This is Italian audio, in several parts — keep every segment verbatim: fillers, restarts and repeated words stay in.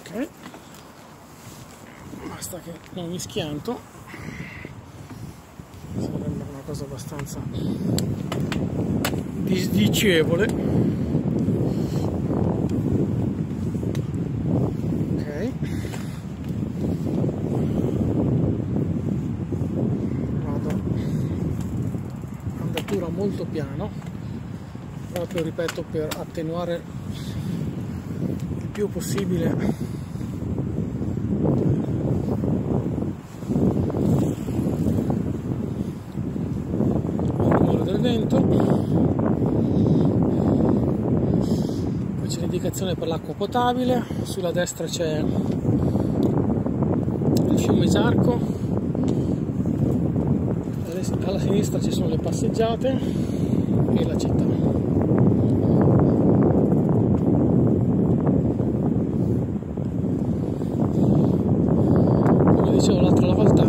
Ok, basta che non mi schianto, sembra una cosa abbastanza disdicevole. Ok, vado andatura molto piano, proprio ripeto per attenuare il più possibile del vento. Poi c'è l'indicazione per l'acqua potabile, sulla destra c'è il fiume Isarco, alla sinistra ci sono le passeggiate e la città. Come dicevo l'altra volta,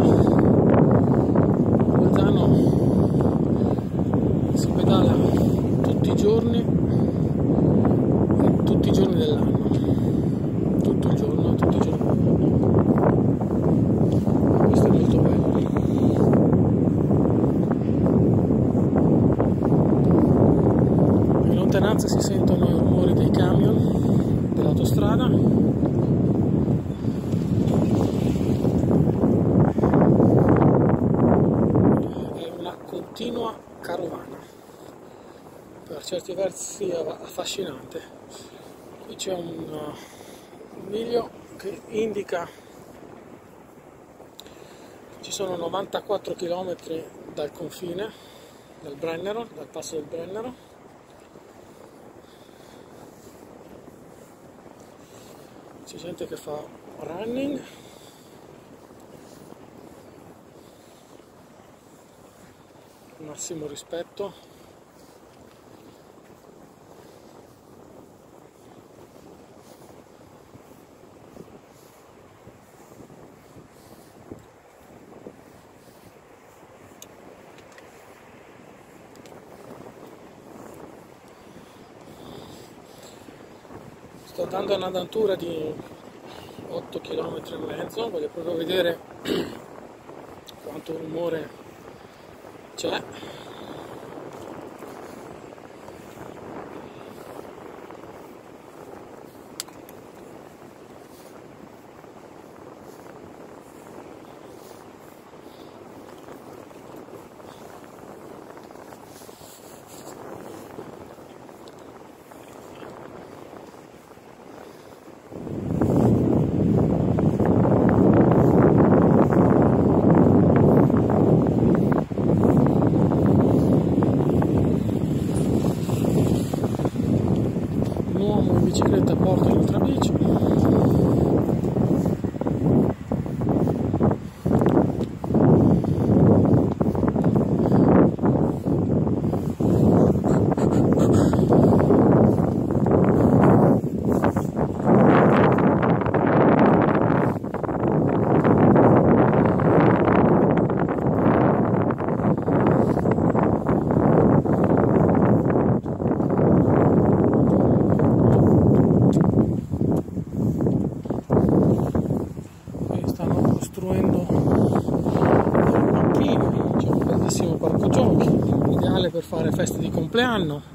si pedala tutti i giorni e tutti i giorni dell'anno, tutto il giorno, tutti i giorni dell'anno. Questo è molto bello. In lontananza si sentono i rumori dei camion dell'autostrada. È una continua carovana, per certi versi affascinante. Qui c'è un, un miglio che indica ci sono novantaquattro chilometri dal confine, dal Brennero, dal passo del Brennero. C'è gente che fa running. Massimo rispetto. Sto andando a un'andatura di otto chilometri e mezzo, voglio proprio vedere quanto rumore c'è. Bicicletta porta l'ultrabici. Costruendo un parchino, c'è un bellissimo parco giochi, ideale per fare feste di compleanno.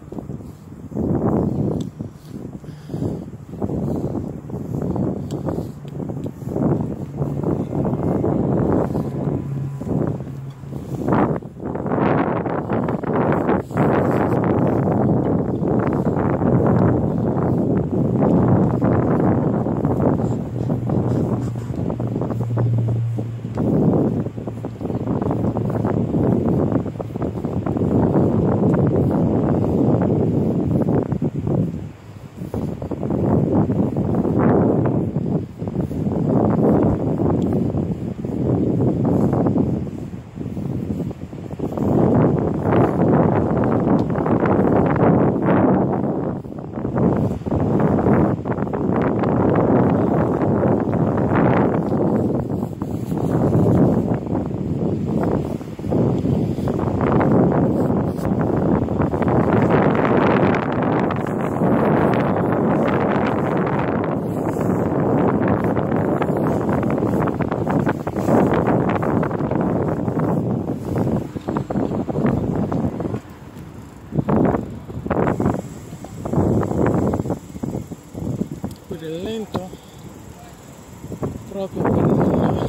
mettere il lento proprio per non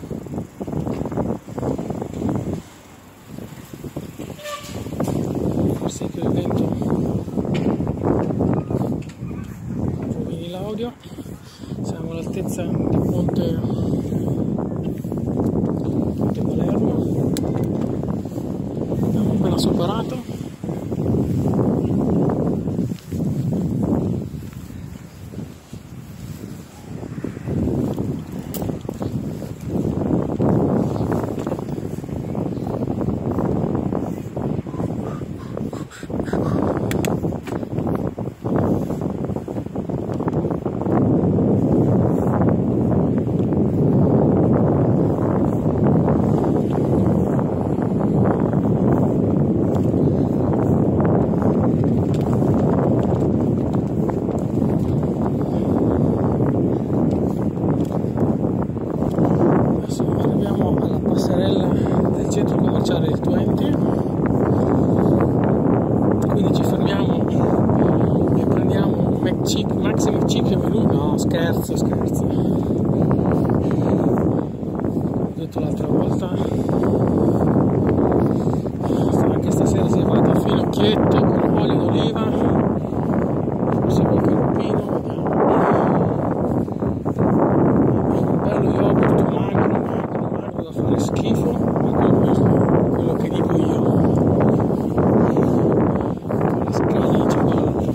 far sì che il vento rovini l'audio. Siamo all'altezza di Ponte, Ponte Palermo, abbiamo appena superato. Del centro commerciale del Twente, quindi ci fermiamo e prendiamo un McChick, Maxi McChicken menù. No, scherzo, scherzo, ho detto l'altra volta, anche stasera si è fatta a finocchietto con olio d'oliva, forse qualche lupino, vediamo, un bello yogurt magro, magro, magro da fare schifo, quello che dico io, con le scaglie di cioccolato.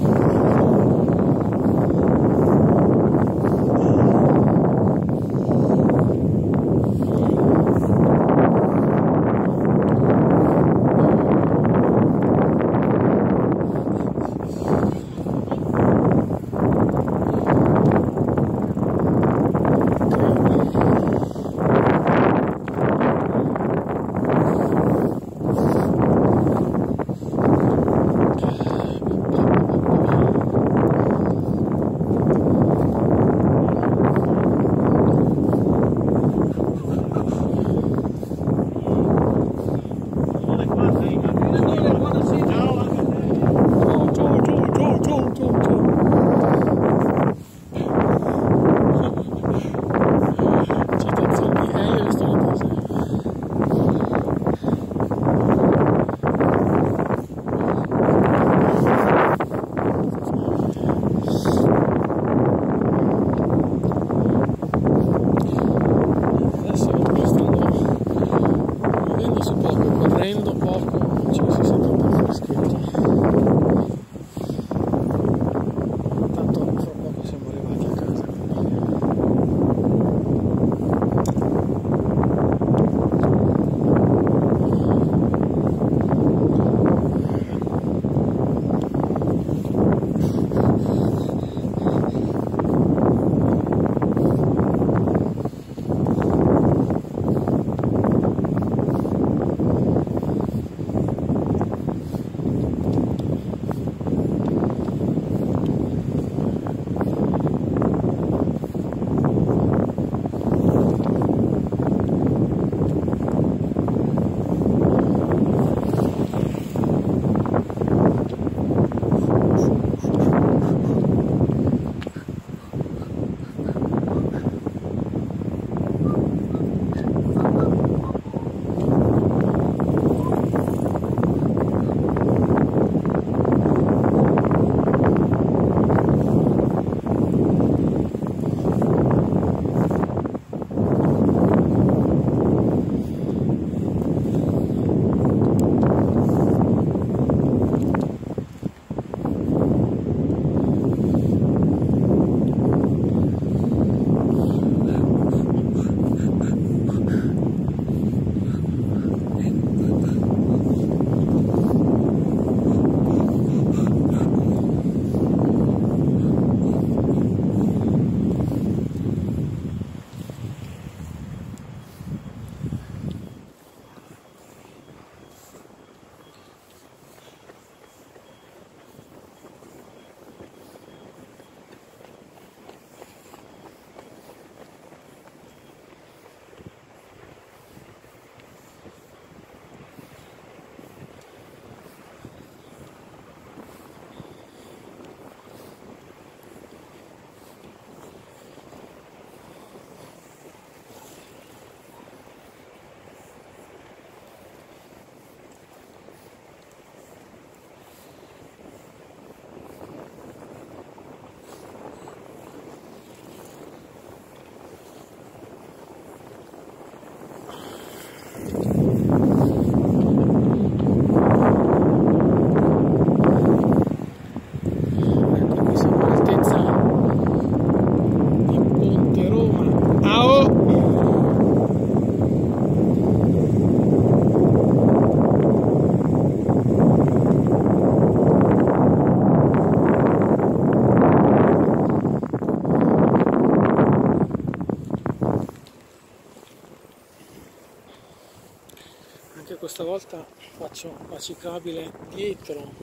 questa volta faccio la ciclabile dietro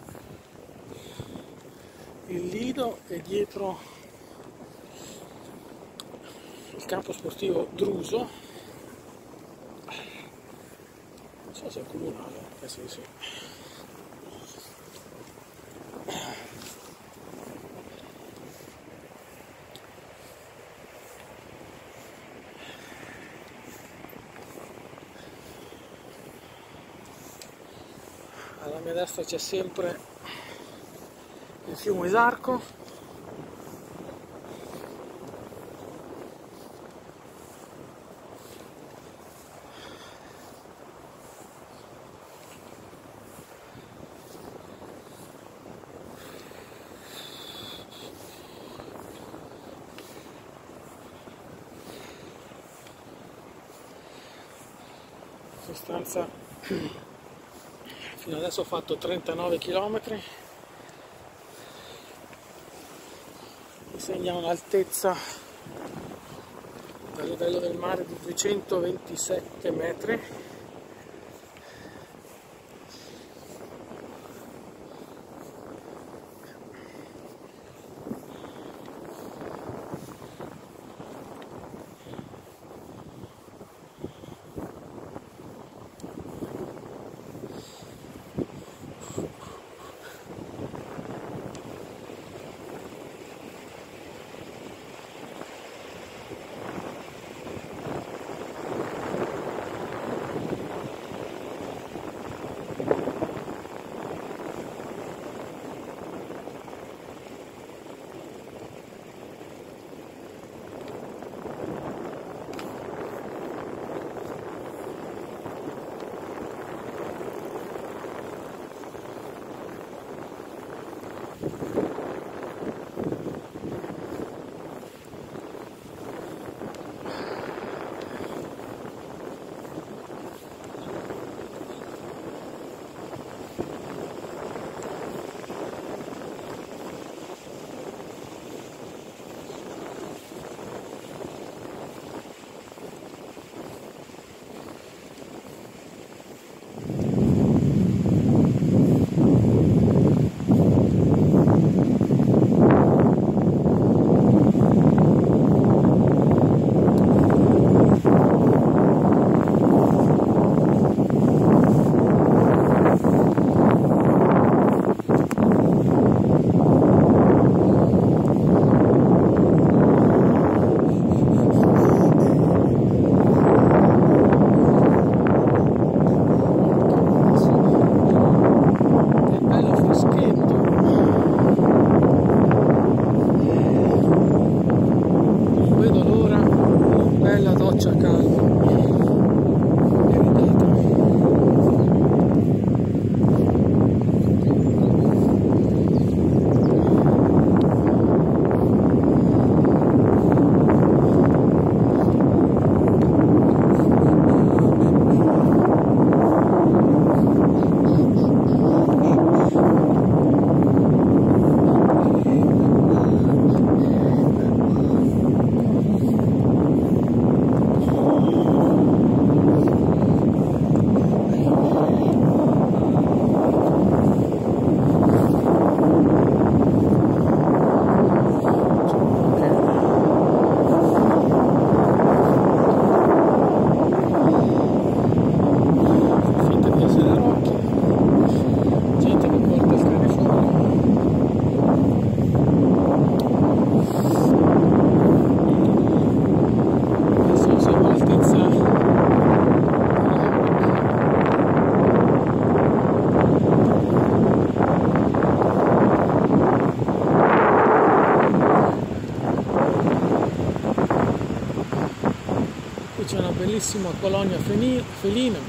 il Lido e dietro il campo sportivo Druso. Non so se è comunale, penso di sì. Alla mia destra c'è sempre il fiume Esarco, in sostanza fino adesso ho fatto trentanove chilometri, mi segna un'altezza dal livello del mare di duecentoventisette metri. C'è una bellissima colonia felina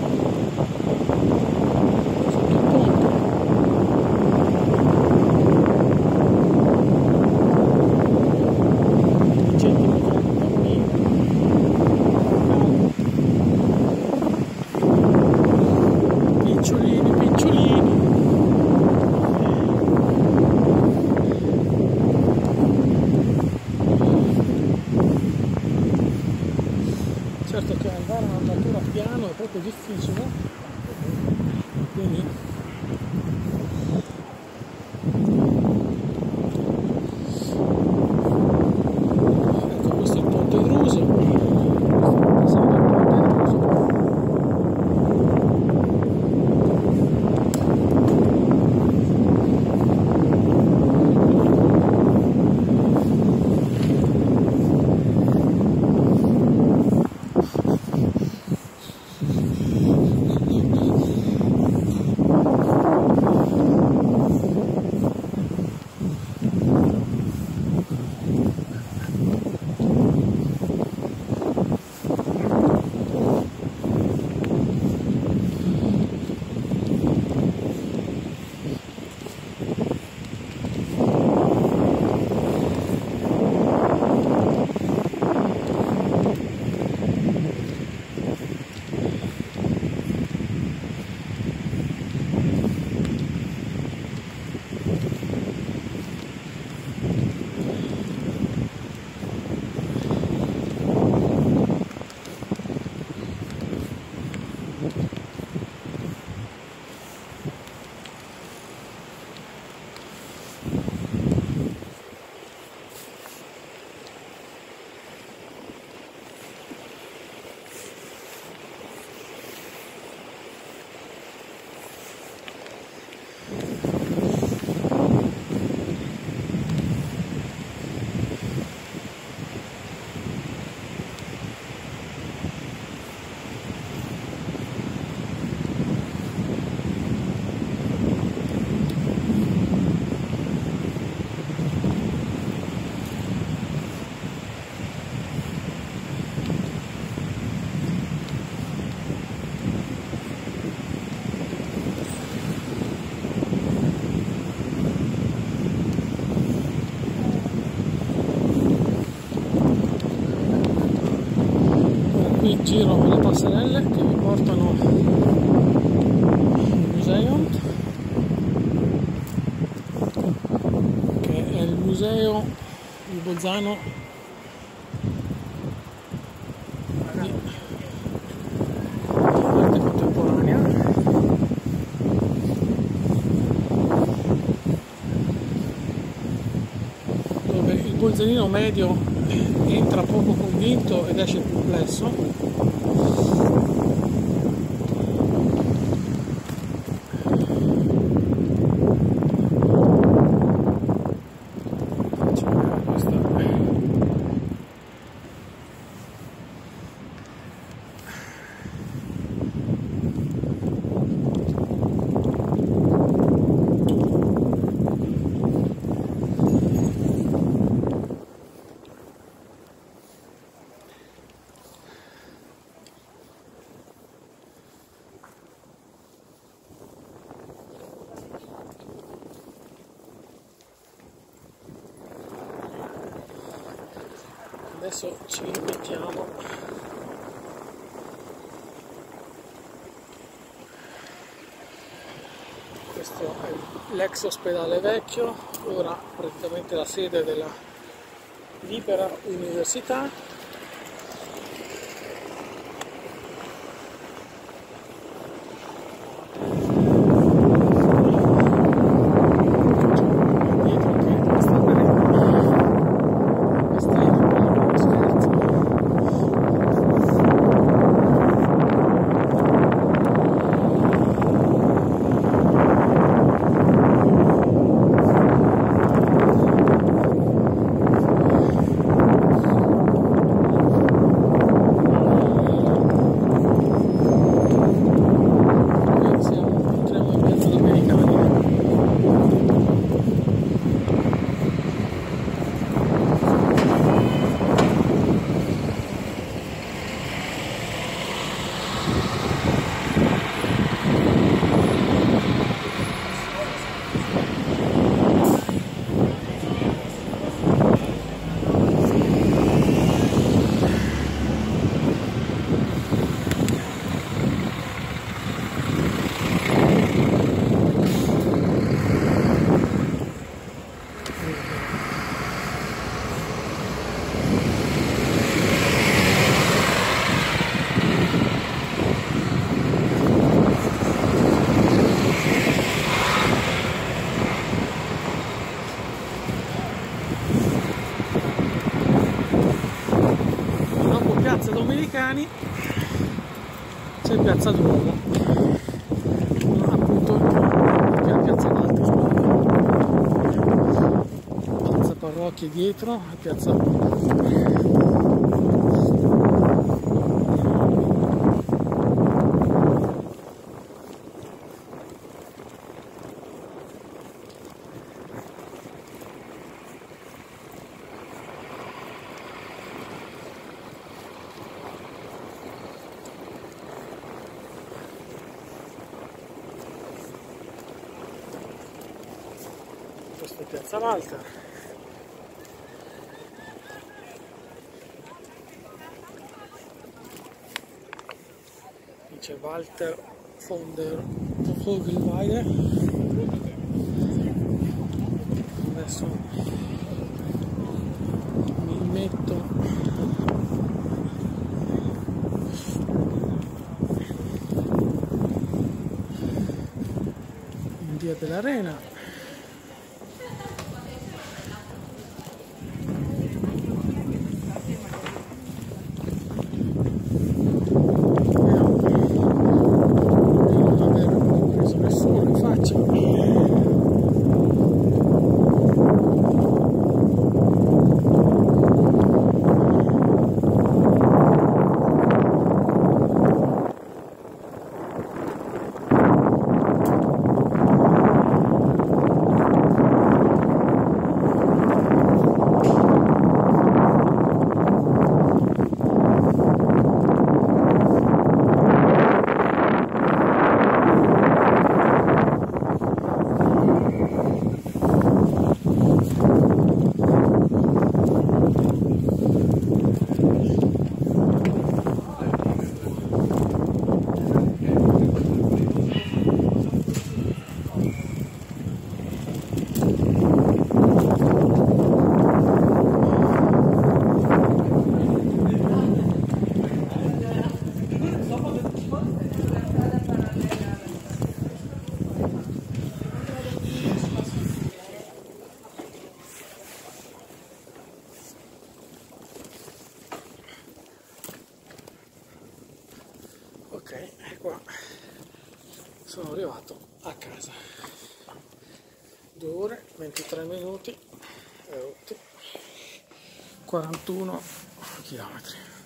sotto il ponte. I gente che fanno dormire, picciolini, picciolini. Certo che andare a una natura piano è proprio difficile. quindi ecco, questo è il Ponte Druso. Qui giro con le passerelle che mi portano al museo, che è il museo di Bolzano di arte contemporanea, dove il bolzanino medio entra poco convinto ed esce perplesso. Adesso ci rimettiamo questo è l'ex ospedale vecchio, ora praticamente la sede della Libera Università. cani c'è Piazza Duomo, appunto Piazza Walter, Piazza Parrocchie dietro e Piazza questa è Piazza Walter. Qui c'è Walter von der Vogelweide. Adesso mi metto in via dell'Arena. Ok, e qua sono arrivato a casa. due ore, ventitré minuti, quarantuno chilometri.